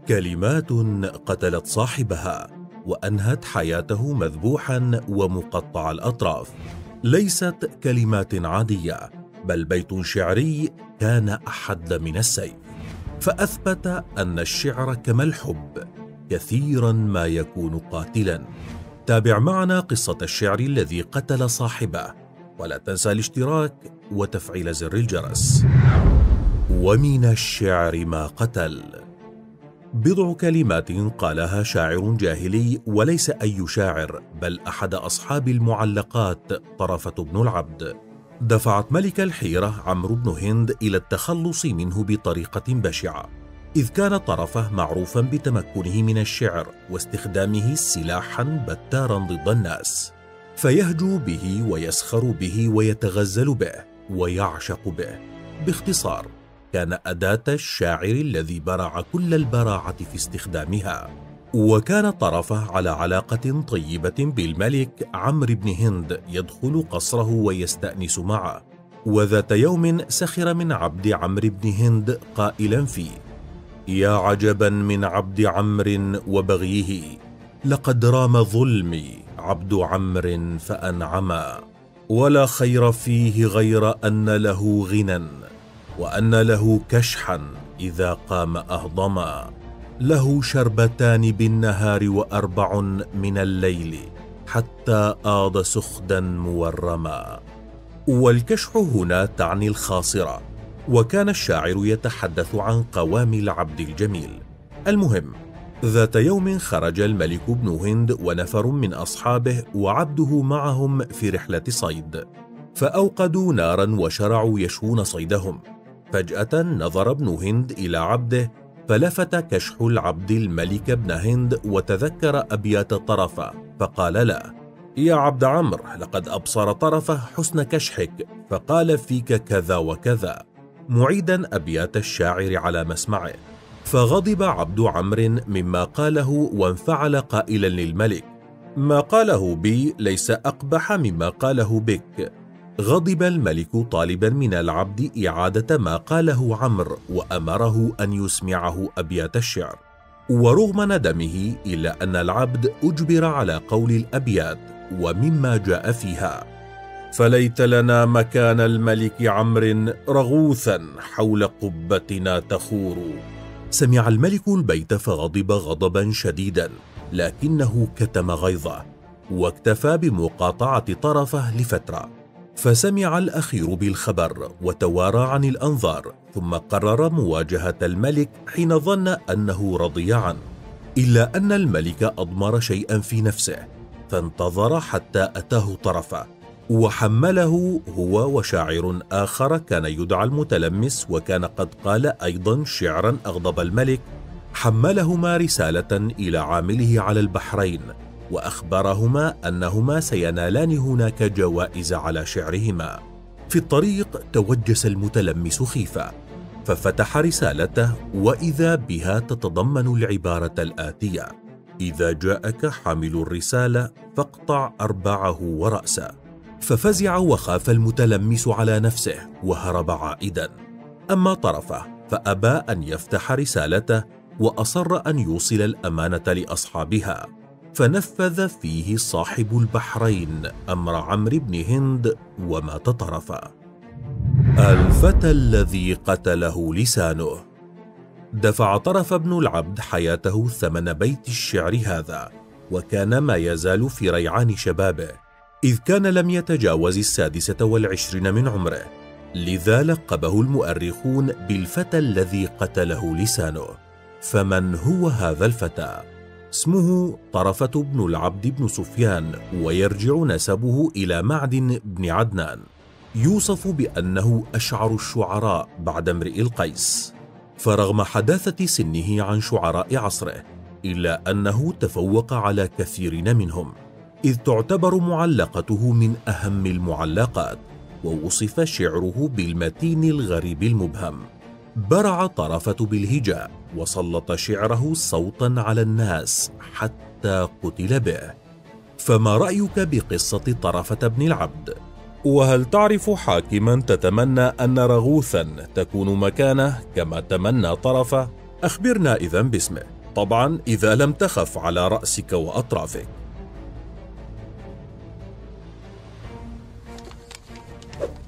كلمات قتلت صاحبها وأنهت حياته مذبوحا ومقطع الأطراف. ليست كلمات عادية، بل بيت شعري كان أحد من السيف، فأثبت أن الشعر كما الحب كثيرا ما يكون قاتلا. تابع معنا قصة الشعر الذي قتل صاحبه، ولا تنسى الاشتراك وتفعيل زر الجرس. ومن الشعر ما قتل. بضع كلمات قالها شاعر جاهلي، وليس أي شاعر بل أحد أصحاب المعلقات طرفة بن العبد، دفعت ملك الحيرة عمرو بن هند إلى التخلص منه بطريقة بشعة، إذ كان طرفه معروفا بتمكنه من الشعر واستخدامه سلاحا بتارا ضد الناس، فيهجو به ويسخر به ويتغزل به ويعشق به. باختصار، كان أداة الشاعر الذي برع كل البراعة في استخدامها. وكان طرفه على علاقة طيبة بالملك عمرو بن هند، يدخل قصره ويستأنس معه. وذات يوم سخر من عبد عمرو بن هند قائلا فيه: يا عجبا من عبد عمرو وبغيه، لقد رام ظلمي عبد عمرو فأنعما، ولا خير فيه غير أن له غنى، وأن له كشحا إذا قام أهضما، له شربتان بالنهار وأربع من الليل، حتى آض سخدا مورما. والكشح هنا تعني الخاصرة، وكان الشاعر يتحدث عن قوام العبد الجميل. المهم، ذات يوم خرج الملك بن هند ونفر من أصحابه وعبده معهم في رحلة صيد، فأوقدوا نارا وشرعوا يشوون صيدهم. فجأة نظر ابن هند إلى عبده، فلفت كشح العبد الملك بن هند وتذكر أبيات طرفة، فقال له: يا عبد عمرو، لقد أبصر طرفة حسن كشحك، فقال فيك كذا وكذا، معيدا أبيات الشاعر على مسمعه. فغضب عبد عمرو مما قاله وانفعل قائلا للملك: ما قاله بي ليس أقبح مما قاله بك. غضب الملك طالبا من العبد إعادة ما قاله عمرو، وأمره أن يسمعه أبيات الشعر. ورغم ندمه إلا أن العبد أجبر على قول الأبيات، ومما جاء فيها: فليت لنا مكان الملك عمرو رغوثا حول قبتنا تخور. سمع الملك البيت فغضب غضبا شديدا، لكنه كتم غيظه واكتفى بمقاطعة طرفه لفترة. فسمع الأخير بالخبر وتوارى عن الأنظار، ثم قرر مواجهة الملك حين ظن أنه رضي عنه، إلا أن الملك أضمر شيئا في نفسه، فانتظر حتى أتاه طرفه وحمله هو وشاعر آخر كان يدعى المتلمس، وكان قد قال أيضا شعرا أغضب الملك. حملهما رسالة إلى عامله على البحرين، وأخبرهما أنهما سينالان هناك جوائز على شعرهما. في الطريق توجس المتلمس خيفة، ففتح رسالته وإذا بها تتضمن العبارة الآتية: إذا جاءك حامل الرسالة فاقطع أربعه ورأسه. ففزع وخاف المتلمس على نفسه وهرب عائدا. أما طرفه فأبى أن يفتح رسالته، وأصر أن يوصل الأمانة لأصحابها، فنفذ فيه صاحب البحرين أمر عمرو بن هند ومات طرفه. الفتى الذي قتله لسانه. دفع طرف بن العبد حياته ثمن بيت الشعر هذا، وكان ما يزال في ريعان شبابه، إذ كان لم يتجاوز 26 من عمره، لذا لقبه المؤرخون بالفتى الذي قتله لسانه. فمن هو هذا الفتى؟ اسمه طرفة بن العبد بن سفيان، ويرجع نسبه إلى معدن بن عدنان. يوصف بأنه أشعر الشعراء بعد امرئ القيس، فرغم حداثة سنه عن شعراء عصره، إلا أنه تفوق على كثيرين منهم، إذ تعتبر معلقته من أهم المعلقات، ووصف شعره بالمتين الغريب المبهم. برع طرفة بالهجاء، وسلط شعره صوتا على الناس حتى قتل به. فما رأيك بقصة طرفة بن العبد؟ وهل تعرف حاكما تتمنى أن رغوثا تكون مكانه كما تمنى طرفة؟ أخبرنا إذن باسمه. طبعا إذا لم تخف على رأسك وأطرافك.